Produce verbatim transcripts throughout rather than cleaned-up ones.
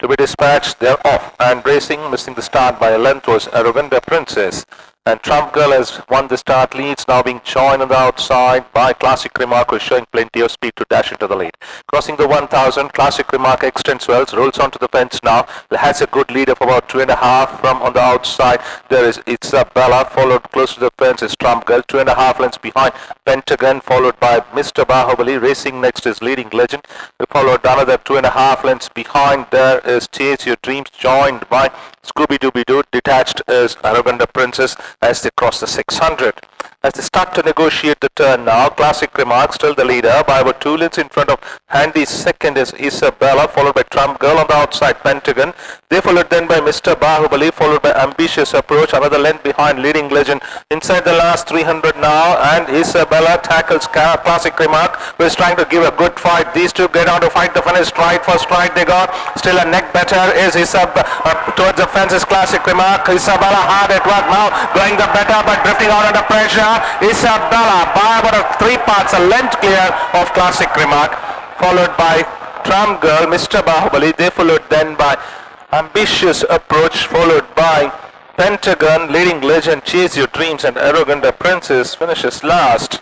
to be dispatched. They're off and racing, missing the start by a length was Aruganda Princess. And Trump Girl has won the start leads, now being joined on the outside by Classic Remark, who is showing plenty of speed to dash into the lead. Crossing the one thousand, Classic Remark extends well, rolls onto the fence now, has a good lead of about two and a half from on the outside. There is Isabella, followed close to the fence is Trump Girl, two and a half lengths behind Pentagon, followed by Mister Bahubali. Racing next is Leading Legend, we followed another two and a half lengths behind. There is Chase Your Dreams, joined by Scooby Dooby Doo. Detached is Aruganda Princess as they cross the six hundred. As they start to negotiate the turn now, Classic Remark still the leader by about two lengths in front of Handy. Second is Isabella, followed by Trump Girl on the outside Pentagon. They followed then by Mister Bahubali, followed by Ambitious Approach, another length behind Leading Legend. Inside the last three hundred now, and Isabella tackles Classic Remark, who is trying to give a good fight. These two get on to fight the finish, stride for stride they got. Still a neck better is Isabella, uh, towards the fence is Classic Remark. Isabella hard at work now, going the better but drifting out under pressure. Isabella by about three parts, a length clear of Classic Remark, followed by Trump Girl, Mister Bahubali. They followed then by Ambitious Approach, followed by Pentagon, Leading Legend, Chase Your Dreams, and Aruganda Princess finishes last.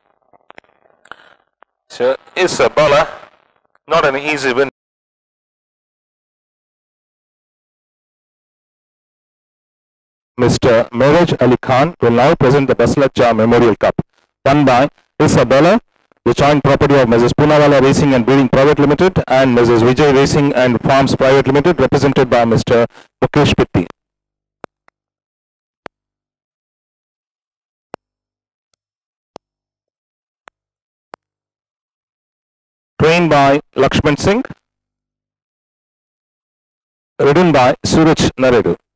So Isabella, not an easy win. Mister Miraj Ali Khan will now present the Basalat Jah Memorial Cup, won by Isabella, the joint property of Missus Poonawalla Racing and Breeding Private Limited and Missus Vijay Racing and Farms Private Limited, represented by Mister Mukesh Pitti. Trained by Laxman Singh, ridden by Suraj Narredu.